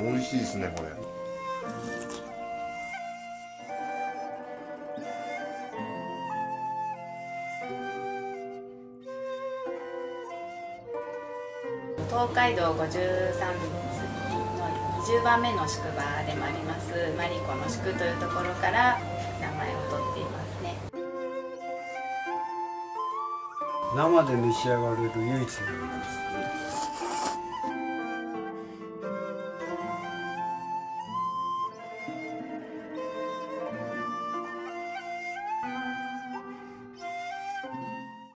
美味しいですねこれ。 東海道53の20番目の宿場でもありますマリコの宿というところから名前を取っていますね。 生で召し上がれる唯一のものです。